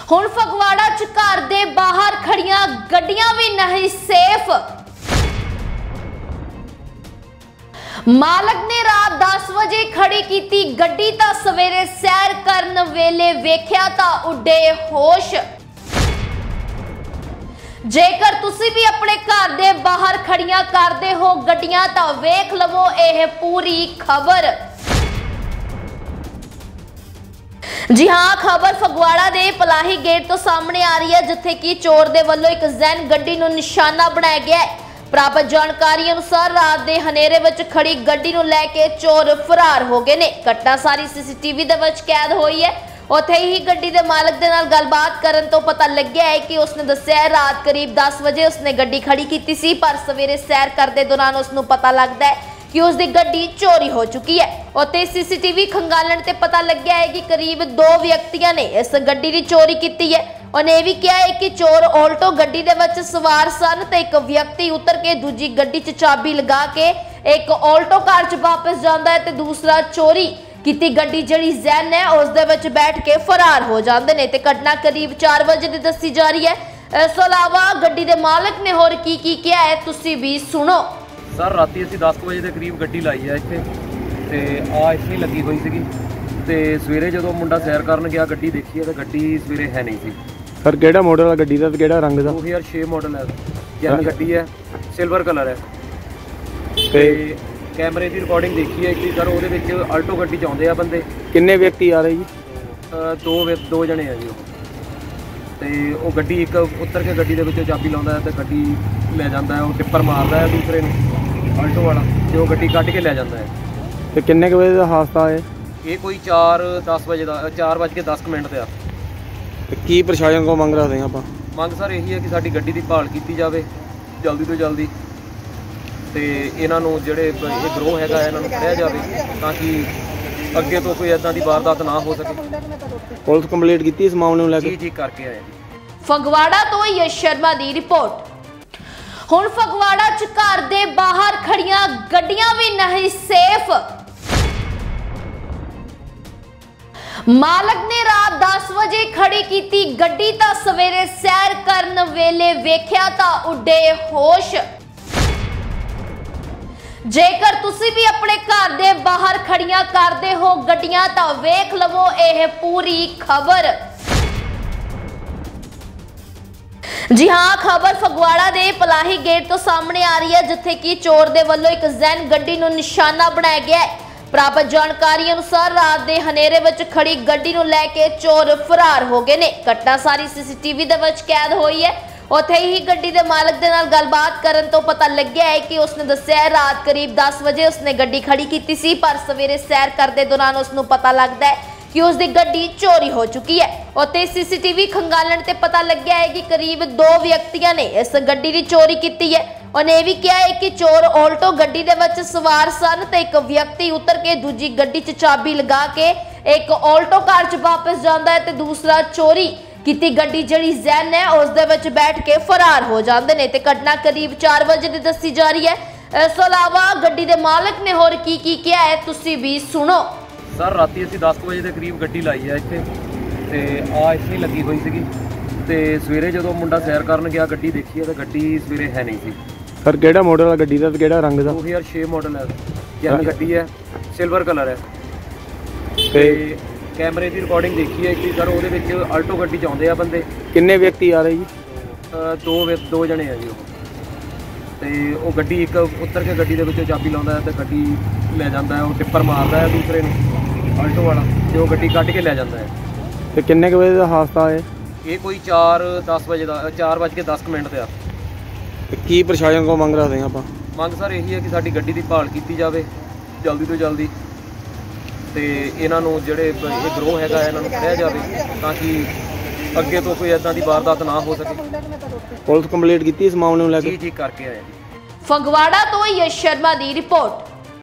ਹੁਣ ਫਗਵਾੜਾ ਚ घर दे बाहर खड़ियां गड्डियां भी नहीं सेफ। मालक ने रात 10 बजे खड़ी की गड्डी तां सवेरे सैर करन वेले वेख्या तां उड्डे होश। जेकर तुसी भी अपने घर दे बाहर खड़ियां करदे हो गड्डियां तां वेख लवो यह पूरी खबर। जी हाँ, खबर फगवाड़ा दे पलाही गेट तो सामने आ रही है, जिथे कि चोर दे वल्लों एक जैन गड्डी नूं निशाना बनाया गया है। प्राप्त जानकारी अनुसार रात दे हनेरे विच खड़ी गड्डी नूं लैके चोर फरार हो गए ने। घटना सारी सीसीटीवी दे विच कैद हुई है। उत्थे ही गड्डी दे मालक दे नाल गलबात करन तो पता लग्या है कि उसने दस्सिया है रात करीब 10 बजे उसने गड्डी खड़ी कीती सी, पर सवेरे सैर करदे दौरान उसनूं पता लगदा है कि उसकी गड्डी चोरी हो चुकी है। उत्ते सीसीटीवी खंगालन ते पता लग्या है कि करीब 2 व्यक्तियों ने इस गड्डी की चोरी की है। उन्हें भी कहा है कि चोर ऑल्टो गड्डी दे विच सवार सन ते एक व्यक्ति उतर के दूजी गड्डी च चाबी लगा के एक ऑल्टो कार च वापस जाता है ते दूसरा चोरी की गड्डी जिहड़ी जैन है उस दे विच बैठ के फरार हो जाते हैं। ते घटना करीब 4 बजे की दसी जा रही है। इस तो इलावा गड्डी के मालक ने होर की किया है तुसी भी सुनो। सर राती असीं 10 बजे के करीब गड्डी लाई है इत्थे ते इत्थे ही लगी हुई सी ते सवेरे जो मुंडा सैर करन गया गड्डी देखी है तो गड्डी सवेरे है नहीं सी। सर केड़ा मॉडल है गड्डी दा ते केड़ा रंग दा? 2006 मॉडल है, जैन गड्डी है, सिल्वर कलर है ते कैमरे की रिकॉर्डिंग देखी है कि सर ਉਹਦੇ ਵਿੱਚ ਆਲਟੋ ਗੱਡੀ ਚ ਆਉਂਦੇ ਆ ਬੰਦੇ। ਕਿੰਨੇ ਵਿਅਕਤੀ ਆ ਰਹੇ ਜੀ? ਦੋ ਜਣੇ ਆ ਜੀ। ਤੇ ਉਹ ਗੱਡੀ ਇੱਕ ਉਤਰ ਕੇ ਗੱਡੀ ਦੇ ਵਿੱਚੋਂ ਚਾਬੀ ਲਾਉਂਦਾ ਹੈ ਤੇ ਗੱਡੀ ਲੈ ਜਾਂਦਾ ਹੈ। ਉਹ ਟਿੱਪਰ ਮਾਰਦਾ ਹੈ ਦੂਸਰੇ ਨੂੰ ਆਲਟੋ ਵਾਲਾ ਤੇ ਉਹ ਗੱਡੀ ਕੱਢ ਕੇ ਲੈ ਜਾਂਦਾ ਹੈ। ਤੇ ਕਿੰਨੇ ਵਜੇ ਦਾ ਹਾਦਸਾ ਹੈ ਇਹ? ਕੋਈ 4:10 ਵਜੇ ਦਾ, 4:10 ਤੇ ਆ। ਤੇ ਕੀ ਪ੍ਰਸ਼ਾਸਨ ਕੋਲ ਮੰਗ ਰੱਖਦੇ ਆਪਾਂ? ਮੰਗ ਸਰ ਇਹੀ ਹੈ ਕਿ ਸਾਡੀ ਗੱਡੀ ਦੀ ਭਾਲ ਕੀਤੀ ਜਾਵੇ ਜਲਦੀ ਤੋਂ ਜਲਦੀ ਤੇ ਇਹਨਾਂ ਨੂੰ ਜਿਹੜੇ ਇਹ ਗਰੋਹ ਹੈਗਾ ਇਹਨਾਂ ਨੂੰ ਫੜਿਆ ਜਾਵੇ ਤਾਂ ਕਿ ਅੱਗੇ ਤੋਂ ਕੋਈ ਇਦਾਂ ਦੀ ਵਾਰਦਾਤ ਨਾ ਹੋ ਸਕੇ। ਪੁਲਿਸ ਕੰਪਲੀਟ ਕੀਤੀ ਇਸ ਮਾਮਲੇ ਨੂੰ ਲੈ ਕੇ? ਜੀ ਕਰਕੇ ਆਏ। फगवाड़ा तो यश शर्मा दी रिपोर्ट। हुण फगवाड़ा च घर दे बाहर खड़ियां गड्डियां भी नहीं सेफ। मालक ने रात 10 बजे खड़ी की गड्डी तां सवेरे सैर करन वेले वेख्या तां उड्डे होश। जेकर तुसी भी अपने घर दे बाहर खड़ियां करदे हो गड्डियां तां वेख लवो यह पूरी खबर। जी हाँ, खबर फगवाड़ा दे पलाही गेट तो सामने आ रही है, जिथे कि चोर दे वल्लों एक जैन गड्डी नूं निशाना बनाया गया है। प्राप्त जानकारी अनुसार रात दे हनेरे विच खड़ी गड्डी नूं लैके चोर फरार हो गए ने। घटना सारी सीसीटीवी दे विच कैद हुई है। उत्थे ही गड्डी दे मालक दे नाल गलबात करन तो पता लग्या है कि उसने दस्सिया है रात करीब 10 बजे उसने गड्डी खड़ी की सी, पर सवेरे सैर करदे दौरान उसनूं पता लगदा है कि उसकी गड्डी चोरी हो चुकी है। उत्ते सीसीटीवी खंगालन ते पता लग्या है कि करीब 2 व्यक्तियों ने इस गड्डी की चोरी की है। उन्हें भी कहा है कि चोर ऑल्टो गड्डी दे विच सवार सन ते एक व्यक्ति उतर के दूजी गड्डी च चाबी लगा के एक ऑल्टो कार च वापस जाता है ते दूसरा चोरी की गड्डी जिहड़ी जैन है उस दे विच बैठ के फरार हो जाते हैं। ते घटना करीब 4 बजे की दसी जा रही है। इस तो इलावा गड्डी के मालक ने होर की किया है तुसी भी सुनो। सर राती असीं 10 बजे के करीब गड्डी लाई है इत्थे ते इत्थे ही लगी हुई सी ते सवेरे जो मुंडा सैर करन गया गड्डी देखी है तो गड्डी सवेरे है नहीं सी। सर केड़ा मॉडल है गड्डी दा ते केड़ा रंग दा? 2006 मॉडल है, जैन गड्डी है, सिल्वर कलर है ते कैमरे की रिकॉर्डिंग देखी है कि सर ਉਹਦੇ ਵਿੱਚ ਆਲਟੋ ਗੱਡੀ ਚ ਆਉਂਦੇ ਆ ਬੰਦੇ। ਕਿੰਨੇ ਵਿਅਕਤੀ ਆ ਰਹੇ ਜੀ? ਦੋ ਜਣੇ ਆ ਜੀ। ਤੇ ਉਹ ਗੱਡੀ ਇੱਕ ਉਤਰ ਕੇ ਗੱਡੀ ਦੇ ਵਿੱਚੋਂ ਚਾਬੀ ਲਾਉਂਦਾ ਹੈ ਤੇ ਗੱਡੀ ਲੈ ਜਾਂਦਾ ਹੈ। ਉਹ ਟਿੱਪਰ ਮਾਰਦਾ ਹੈ ਦੂਸਰੇ ਨੂੰ ਆਲਟੋ ਵਾਲਾ ਤੇ ਉਹ ਗੱਡੀ ਕੱਢ ਕੇ ਲੈ ਜਾਂਦਾ ਹੈ। ਤੇ ਕਿੰਨੇ ਵਜੇ ਦਾ ਹਾਦਸਾ ਹੈ ਇਹ? ਕੋਈ 4:10 ਵਜੇ ਦਾ, 4:10 ਤੇ ਆ। ਤੇ ਕੀ ਪ੍ਰਸ਼ਾਸਨ ਕੋਲ ਮੰਗ ਰੱਖਦੇ ਆਪਾਂ? ਮੰਗ ਸਰ ਇਹੀ ਹੈ ਕਿ ਸਾਡੀ ਗੱਡੀ ਦੀ ਭਾਲ ਕੀਤੀ ਜਾਵੇ ਜਲਦੀ ਤੋਂ ਜਲਦੀ ਤੇ ਇਹਨਾਂ ਨੂੰ ਜਿਹੜੇ ਇਹ ਗਰੋਹ ਹੈਗਾ ਇਹਨਾਂ ਨੂੰ ਫੜਿਆ ਜਾਵੇ ਤਾਂ ਕਿ ਅੱਗੇ ਤੋਂ ਕੋਈ ਇਦਾਂ ਦੀ ਵਾਰਦਾਤ ਨਾ ਹੋ ਸਕੇ। ਪੁਲਿਸ ਕੰਪਲੀਟ ਕੀਤੀ ਇਸ ਮਾਮਲੇ ਨੂੰ ਲੈ ਕੇ? ਜੀ ਕਰਕੇ ਆਏ। फगवाड़ा तो यश शर्मा दी रिपोर्ट।